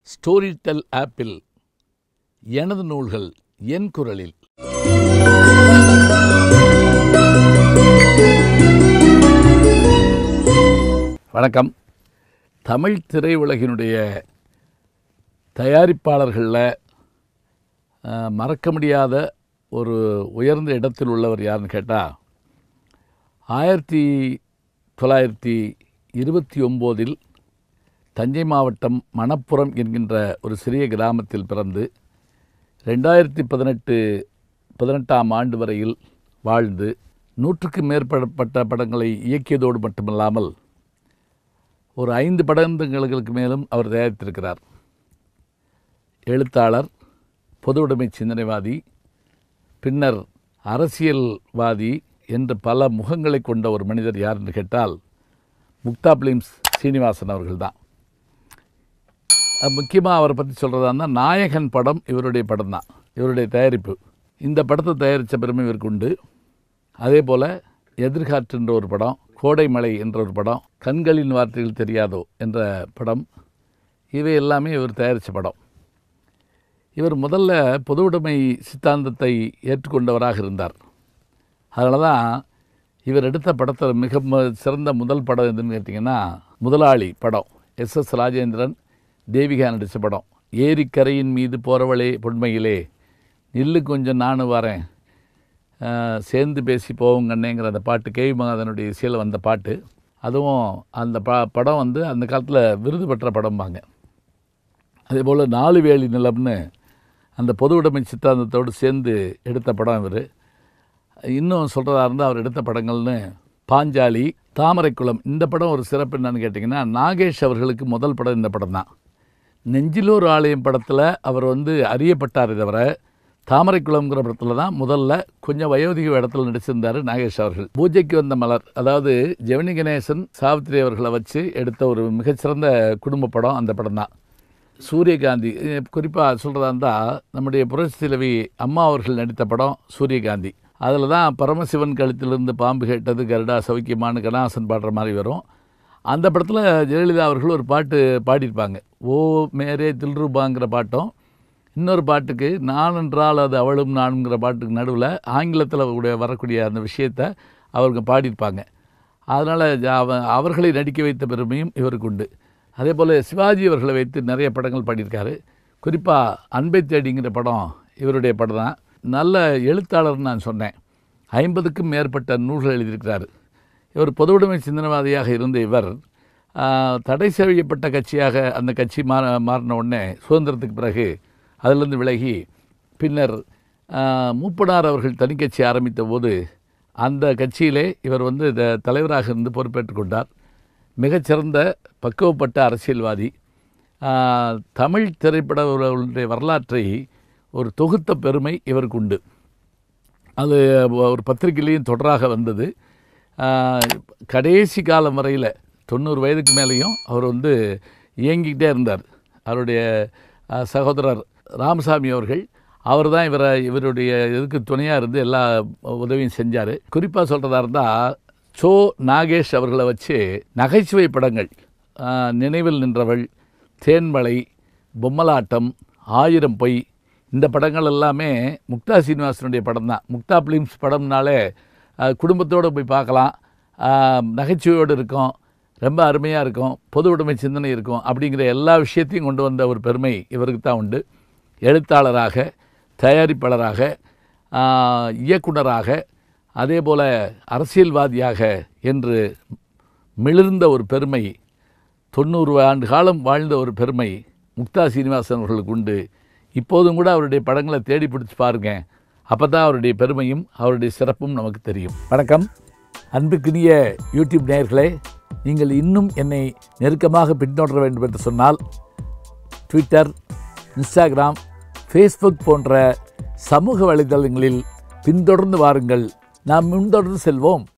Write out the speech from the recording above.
storytel ஆப்பில் எனது நூல்கள் என் குரலில். வணக்கம். தமிழ் திரையுலகினுடைய தயாரிப்பாளர்களில் மறக்க முடியாத ஒரு உயர்ந்த இடத்தில் உள்ளவர் யாருன்னு கேட்டால் 1929 தஞ்சை மாவட்டம் மணப்புரம் என்கின்ற ஒரு சிறிய கிராமத்தில் பிறந்து 2018ஆம் ஆண்டு வரையில் வாழ்ந்து 100க்கும் மேற்பட்ட படங்களை இயக்கியதோடு மட்டுமல்லாமல் ஒரு 5 படங்களுக்கு மேலும் அவர் தயாரித்திருக்கிறார். எழுத்தாளர், பொது உடைமை சிந்தனைவாதி, பின்னர் அரசியல்வாதி என்று பல முகங்களை கொண்ட ஒரு மனிதர் யார் என்று கேட்டால் முக்தா பிலிம்ஸ் ஸ்ரீனிவாசன் அவர்கள்தான். முக்கியமாக அவரை பற்றி சொல்கிறதா இருந்தால் நாயகன் படம் இவருடைய படம் தான், இவருடைய தயாரிப்பு. இந்த படத்தை தயாரித்த பெருமை இவருக்கு உண்டு. அதே போல் எதிர்காற்று என்ற ஒரு படம், கோடை மலை என்ற ஒரு படம், கண்களின் வார்த்தைகள் தெரியாதோ என்ற படம், இவை எல்லாமே இவர் தயாரித்த படம். இவர் முதல்ல பொது உடைமை சித்தாந்தத்தை ஏற்றுக்கொண்டவராக இருந்தார். அதனால தான் இவர் எடுத்த படத்தில் மிக சிறந்த முதல் படம் எதுன்னு கேட்டிங்கன்னா முதலாளி படம். SS ராஜேந்திரன், தேவிகா நடித்த படம். ஏரிக்கரையின் மீது போகிறவளே பொன்மையிலே நில்லு கொஞ்சம் நானும் வரேன், சேர்ந்து பேசி போவோம் கண்ணேங்கிற அந்த பாட்டு கேவி மகாதனுடைய இசையில் வந்த பாட்டு. அதுவும் அந்த படம் அந்த காலத்தில் விருது பெற்ற படம்பாங்க. அதே போல் 4 வேலி நிலம்னு அந்த பொது உடைமை சித்தாந்தத்தோடு சேர்ந்து எடுத்த படம் இவர். இன்னும் சொல்கிறதா இருந்தால் அவர் எடுத்த படங்கள்னு பாஞ்சாலி, தாமரைக்குளம். இந்த படம் ஒரு சிறப்பு என்னன்னு கேட்டிங்கன்னா, நாகேஷ் அவர்களுக்கு முதல் படம் இந்த படம் தான். நெஞ்சிலூர் ஆலயம் படத்தில் அவர் அறியப்பட்டார். தவிர தாமரைக்குளம்ங்கிற படத்தில் தான் முதல்ல கொஞ்சம் வயோதிக இடத்துல நடிச்சிருந்தார் நாகேஷ் அவர்கள். பூஜைக்கு வந்த மலர், அதாவது ஜெமினி கணேசன், சாவித்திரி அவர்களை வச்சு எடுத்த ஒரு மிகச்சிறந்த குடும்ப படம் அந்த படம் தான். சூரியகாந்தி, குறிப்பாக சொல்கிறதா இருந்தால் நம்முடைய புரட்சி தலைவி அம்மா அவர்கள் நடித்த படம் சூரியகாந்தி. அதில் தான் பரமசிவன் கழுத்திலிருந்து பாம்பு கேட்டது கருடா சௌக்கியமான கணாசன் பாடுற மாதிரி வரும். அந்த படத்தில் ஜெயலலிதா அவர்கள் ஒரு பாட்டு பாடியிருப்பாங்க, ஓ மேரே தில்ரூபாங்கிற பாட்டும், இன்னொரு பாட்டுக்கு நான் என்றால் அது அவளும் நானுங்கிற பாட்டுக்கு நடுவில் ஆங்கிலத்தில் வரக்கூடிய அந்த விஷயத்தை அவருக்கு பாடியிருப்பாங்க. அதனால் அவர்களை நடிக்க வைத்த பெருமையும் இவருக்கு உண்டு. அதே போல் சிவாஜி அவர்களை வைத்து நிறைய படங்கள் பாடியிருக்காரு. குறிப்பாக அன்பை தேடிங்கிற படம் இவருடைய படம் தான். நல்ல எழுத்தாளர்னு நான் சொன்னேன். 50க்கும் மேற்பட்ட நூல்கள் எழுதியிருக்கிறார். இவர் பொது உடைமை சிந்தனைவாதியாக இருந்த இவர் தடை செய்யப்பட்ட கட்சியாக அந்த கட்சி மாறின உடனே சுதந்திரத்துக்கு பிறகு அதிலிருந்து விலகி பின்னர் மூப்பனார் அவர்கள் தனி கட்சி ஆரம்பித்த போது அந்த கட்சியிலே இவர் தலைவராக இருந்து பொறுப்பேற்றுக் கொண்டார். மிகச்சிறந்த பக்குவப்பட்ட அரசியல்வாதி. தமிழ் திரைப்படங்களுடைய வரலாற்றை ஒரு தொகுத்த பெருமை இவருக்கு உண்டு. அது ஒரு பத்திரிகையிலையும் தொடராக வந்தது. கடைசி காலம் வரையில் 90 வயதுக்கு மேலேயும் அவர் இயங்கிக்கிட்டே இருந்தார். அவருடைய சகோதரர் ராமசாமி அவர்கள், அவர் தான் இவருடைய இதுக்கு துணையாக இருந்து எல்லா உதவியும் செஞ்சார். குறிப்பாக சொல்கிறதா இருந்தால் நாகேஷ் அவர்களை வச்சு நகைச்சுவை படங்கள் நினைவில் நின்றவள், தேன்மலை, பொம்மலாட்டம், 1000 பொய், இந்த படங்கள் எல்லாமே முக்தா சீனிவாசனுடைய படம் தான். முக்தா பிலிம்ஸ் படம்னாலே குடும்பத்தோடு போய் பார்க்கலாம், நகைச்சுவையோடு இருக்கும், ரொம்ப அருமையாக இருக்கும், பொது உடைமை சிந்தனை இருக்கும். அப்படிங்கிற எல்லா விஷயத்தையும் கொண்டு வந்த ஒரு பெருமை இவருக்கு தான் உண்டு. எழுத்தாளராக, தயாரிப்பாளராக, இயக்குனராக, அதே போல் அரசியல்வாதியாக என்று மிளிர்ந்த ஒரு பெருமை, 90 ஆண்டு காலம் வாழ்ந்த ஒரு பெருமை முக்தா சீனிவாசன் அவர்களுக்கு உண்டு. இப்போதும் கூட அவருடைய படங்களை தேடி பிடிச்சி பாருங்க, அப்போ தான் அவருடைய பெருமையும் அவருடைய சிறப்பும் நமக்கு தெரியும். வணக்கம். அன்புக்குரிய யூடியூப் நேயர்களே, நீங்கள் இன்னும் என்னை நெருக்கமாக பின்தொடர வேண்டும் என்று சொன்னால் ட்விட்டர், இன்ஸ்டாகிராம், ஃபேஸ்புக் போன்ற சமூக வலைதளங்களில் பின்தொடர்ந்து வாருங்கள். நாம் முன்தொடர்ந்து செல்வோம்.